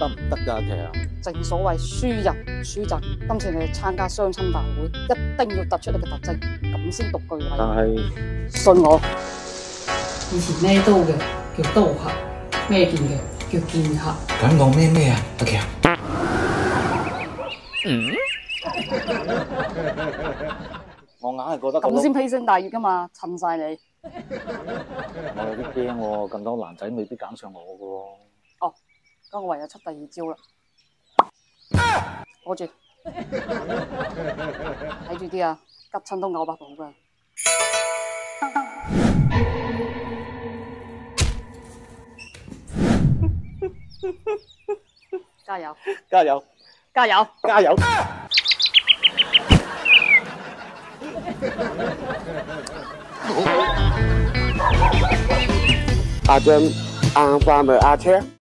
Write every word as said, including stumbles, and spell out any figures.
得唔得㗎？其實正所謂輸人輸陣，今次你去參加相親大會，一定要突出你嘅特徵，咁先獨具慧眼。 但係信我， 以前咩刀嘅叫刀客，咩劍嘅叫劍客。 講講咩咩啊？阿琪啊！ 嗯，我硬係覺得咁先披星戴月㗎嘛，襯晒你。 我有啲驚喎，咁多男仔未必揀上我㗎喎。 哦，咁我唯有出第二招啦。攞住，睇住啲啊，急親都嘔白泡㗎。加油！ 加油！ 加油！ 加油！ 阿珍，啱翻咪阿車。